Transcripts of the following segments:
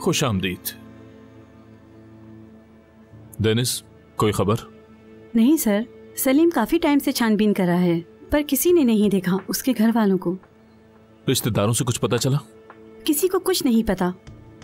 खुश आमदीद। डेनिस, कोई खबर? नहीं सर, सलीम काफी टाइम से छानबीन कर रहा है पर किसी ने नहीं देखा उसके घर वालों को। रिश्तेदारों से कुछ पता चला? किसी को कुछ नहीं पता।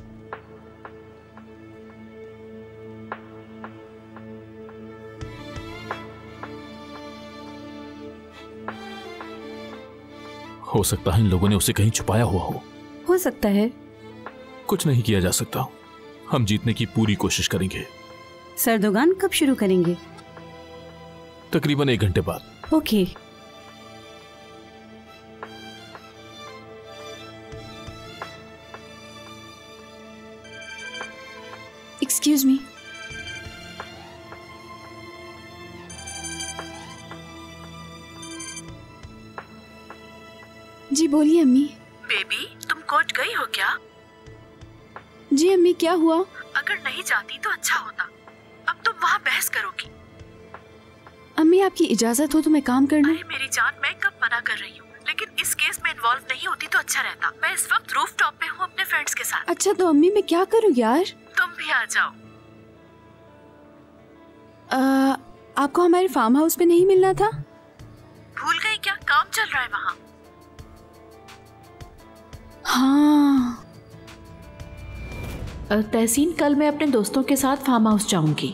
हो सकता है इन लोगों ने उसे कहीं छुपाया हुआ हो सकता है। कुछ नहीं किया जा सकता। हम जीतने की पूरी कोशिश करेंगे। सरदोगान कब शुरू करेंगे? तकरीबन 1 घंटे बाद। ओके। Excuse me. जी बोलिए अम्मी। बेबी, तुम कोर्ट गई हो क्या? जी अम्मी, क्या हुआ? अगर नहीं जाती तो अच्छा होता। अब तुम वहाँ बहस करोगी। अम्मी आपकी इजाजत हो तो मैं काम कर लूं? अरे मेरी जान, मैं कब मना कर रही हूँ, लेकिन इस केस में इन्वॉल्व नहीं होती तो अच्छा रहता। मैं इस वक्त रूफ टॉप पे हूँ अपने फ्रेंड्स के साथ। अच्छा तो अम्मी मैं क्या करूँ यार? तुम भी आ जाओ। आपको हमारे फार्म हाउस पे नहीं मिलना था? भूल गई क्या? काम चल रहा है वहाँ। हाँ। तहसीन, कल मैं अपने दोस्तों के साथ फार्म हाउस जाऊंगी।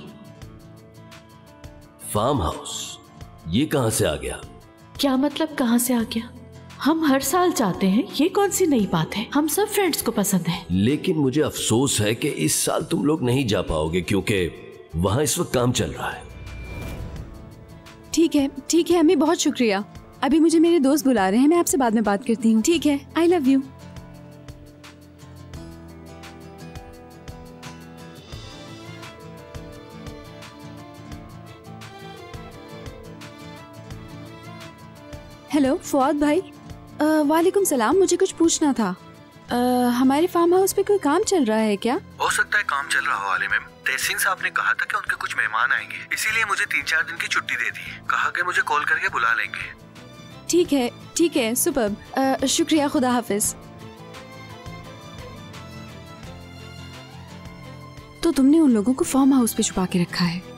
Farm house? ये कहाँ से आ गया? क्या मतलब कहाँ से आ गया? हम हर साल जाते हैं, ये कौन सी नई बात है? हम सब फ्रेंड्स को पसंद है। लेकिन मुझे अफसोस है कि इस साल तुम लोग नहीं जा पाओगे क्योंकि वहाँ इस वक्त काम चल रहा है। ठीक है अम्मी, बहुत शुक्रिया। अभी मुझे मेरे दोस्त बुला रहे हैं, मैं आपसे बाद में बात करती हूँ। ठीक है, I love you. Hello Fuad भाई। वालेकुम सलाम। मुझे कुछ पूछना था। हमारे फार्म हाउस पे कोई काम चल रहा है क्या? हो सकता है काम चल रहा हो आलिम। तहसीन साहब ने कहा था कि उनके कुछ मेहमान आएंगे, इसीलिए मुझे 3-4 दिन की छुट्टी दे दी। कहा कि मुझे कॉल करके बुला लेंगे। ठीक है सुपर्ब। शुक्रिया, खुदा हाफिज। तो तुमने उन लोगों को फार्म हाउस पे छुपा के रखा है?